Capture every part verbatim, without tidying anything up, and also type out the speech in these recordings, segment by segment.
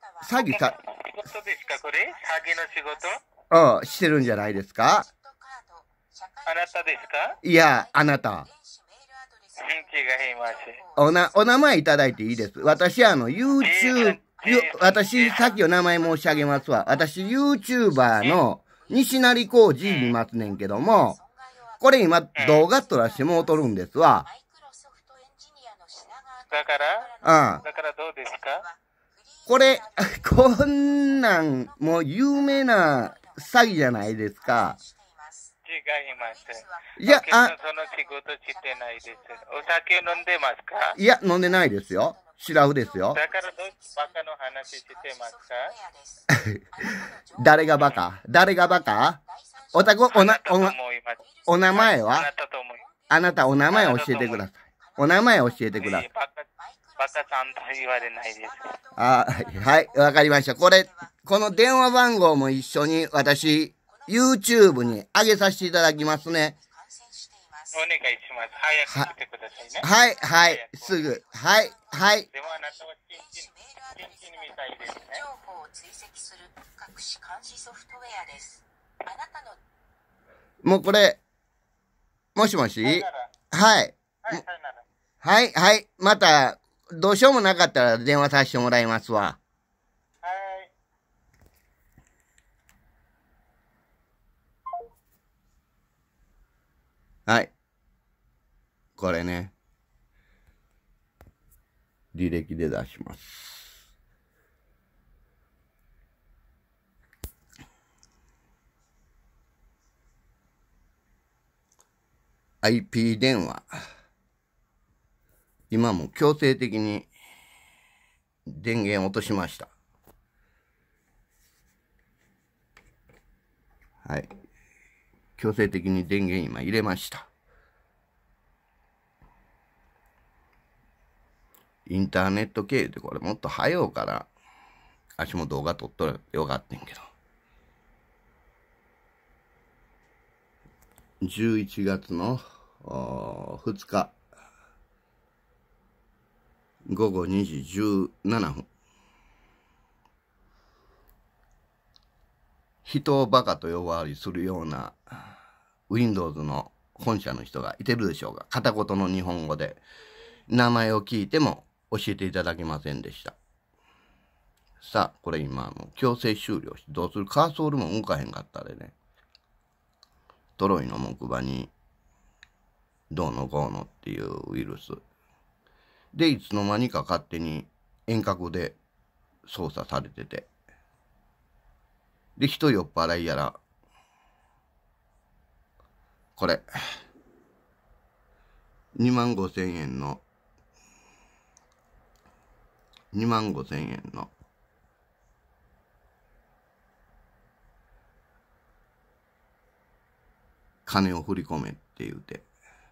詐欺さ、 仕事ですかこれ詐欺の仕事うん、してるんじゃないですか？ あなたですかいや、あなた。 うん、違います。 おな、お名前いただいていいです。私、あの、YouTube、ゆ私、さっきお名前申し上げますわ。私、YouTuber の西成浩二言いますねんけども、これ今、動画撮らしてもうとるんですわ。 だからうん。 だからどうですかこれ、こんなん、もう有名な詐欺じゃないですか。 違います。 いや、あ、 その仕事してないです。お酒飲んでますかいや、飲んでないですよ。シラフですよ。 だからどうバカの話してますか誰がバカ誰がバカおたく、おな、おな、お名前はあなたと思いあなたお名前教えてください。お名前教えてください。 バカ、バカさんと言われないです。 あ、はい、わかりました。これ、この電話番号も一緒に私、YouTube に上げさせていただきますね。 お願いします。早く来てくださいね。 はい、はい、すぐ。はい、はい。 でもあなたはチンチン、チンチンみたいですね。 情報を追跡する隠し監視ソフトウェアです。あなたのもうこれ、もしもしはい。 はい、 はい、はい。また、どうしようもなかったら電話させてもらいますわ。 はい。 はい。これね。履歴で出します。アイピー 電話。今も強制的に電源落としました。はい。強制的に電源今入れました。インターネット経由でこれもっと早うから、足も動画撮っとらよかったんけど。じゅういちがつのふつか、ごごにじじゅうななふん。人をバカと呼ばわりするような Windows の本社の人がいてるでしょうか。片言の日本語で名前を聞いても教えていただけませんでした。さあ、これ今もう強制終了してどうする？カーソルも動かへんかったでね。トロイの木馬にどうのこうのっていうウイルス。で、いつの間にか勝手に遠隔で操作されてて。で、人酔っ払いやら、これ、にまんごせんえんの、にまんごせんえんの、金を振り込めって言うて、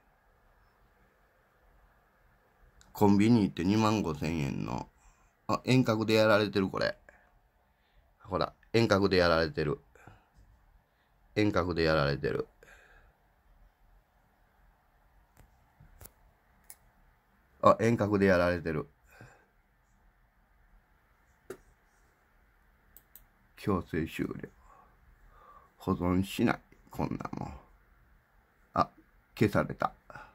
コンビニ行ってにまんごせんえんの、あ、遠隔でやられてるこれ。ほら、遠隔でやられてる。遠隔でやられてる。あ、遠隔でやられてる。強制終了。保存しない。こんなもん。あ、消された。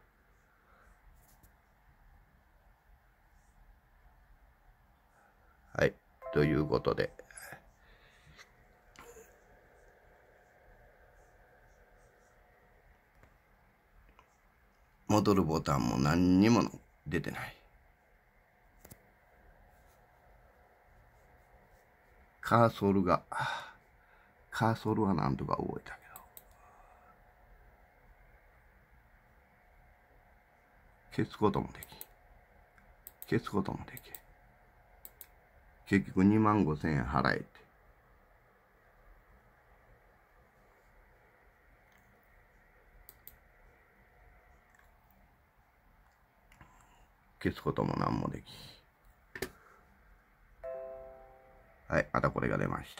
はい。ということで。戻るボタンも何にも出てない。カーソルが、カーソルはなんとか動いたけど。消すこともでき。消すこともでき。結局にまんごせんえん払えて。消すこともなんもでき。はい、またこれが出ました。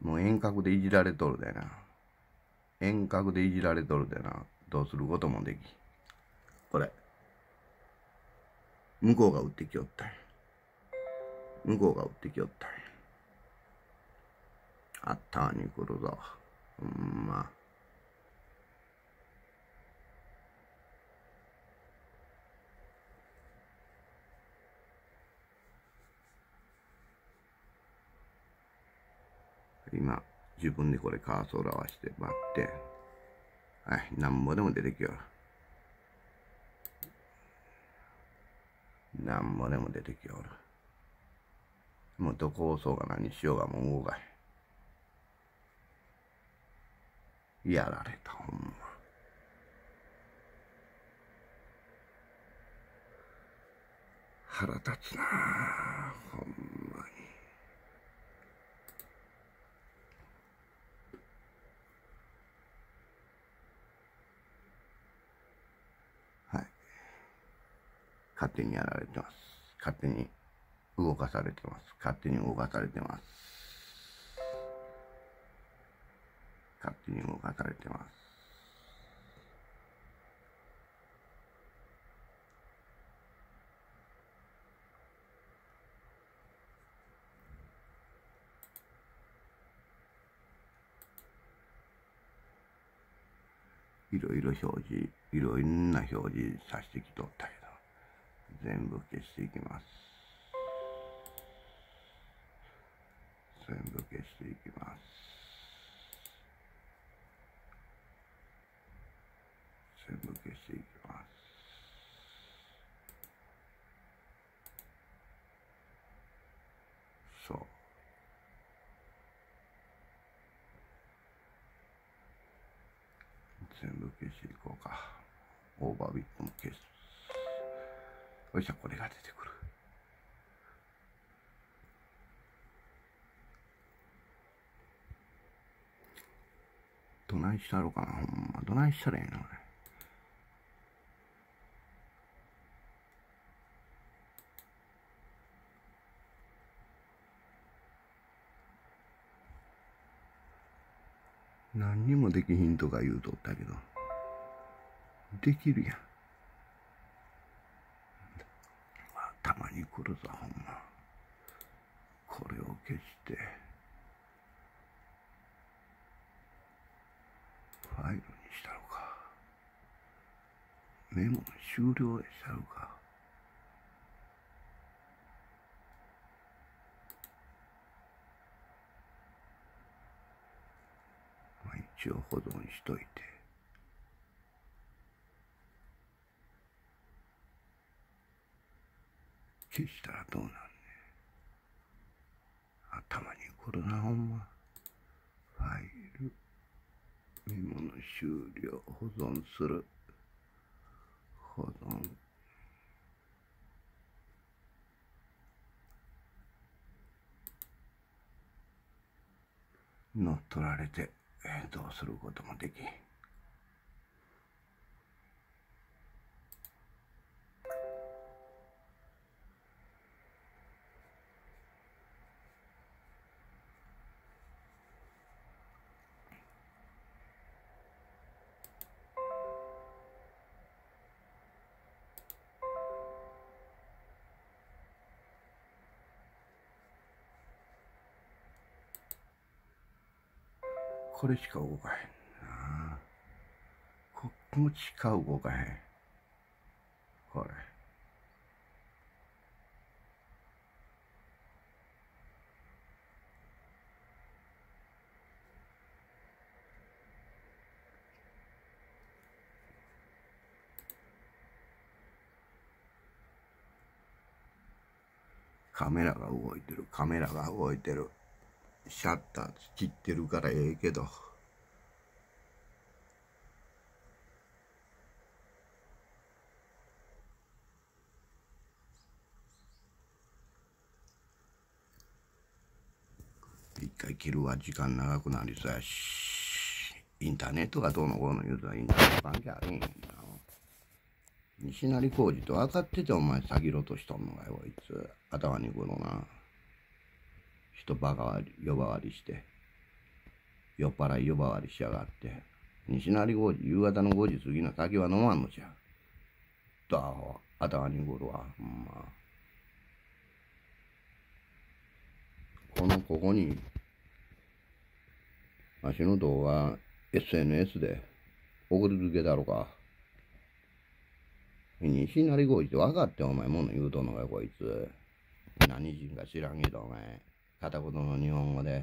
もう遠隔でいじられとるでな。遠隔でいじられとるでな。どうすることもでき。これ。向こうが打ってきよったんや。向こうが打ってきよったんや。あったに来るぞ。ほんま。今、自分でこれカーソル合わせてバッて。はい、なんぼでも出てきよる。なんぼでも出てきよる。もうどこ押そうが何しようがもう動かへん。やられた、ほんま。腹立つなあ、ほんまに。はい。勝手にやられてます。勝手に動かされてます。勝手に動かされてます。勝手に動かされてます。いろいろ表示、いろんな表示させてきとったけど、全部消していきます。全部消していきます。全部消していきます。そう。全部消していこうか。オーバービットも消す。そしたらこれが出てくる。どないしたろうかな、ほんま。どないしたらええの、俺。何にもできひんとか言うとったけど、できるやん。たまに来るぞ、ほんま。これを消して、ファイルにしたろか。メモの終了へしたろか。まあ一応保存しといて。消したらどうなんね。頭に来るな、ほんま。ファイル、メモの終了、保存する。保存。乗っ取られて、えー、どうすることもできん。これしか動かへんな。こっちしか動かへん。これ。カメラが動いてる。カメラが動いてる。シャッター切ってるからええけど。一回切るわ、時間長くなりそうやし。インターネットがどうのこうの言うたらインターネット関係あるんやんな。西成工事と分かっててお前詐欺ろとしとんのかよ、こいつ。頭にくるな。人バカ割り、呼ばわりして。 酔っ払い呼ばわりしやがって。西成ごじ、夕方のごじ過ぎの酒は飲まんのじゃ。とアホ、頭にくるわ、ほんま。この、ここに、わしの動画、エスエヌエス で送りつけたろか。西成ごじって分かってお前もの言うとんのかよ、こいつ。何人か知らんけど、お前。片言の日本語で。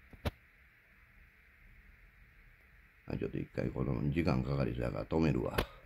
ちょっと一回この時間かかりそうやから止めるわ。